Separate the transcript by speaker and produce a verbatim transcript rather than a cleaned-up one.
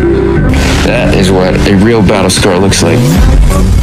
Speaker 1: That is what a real battle scar looks like.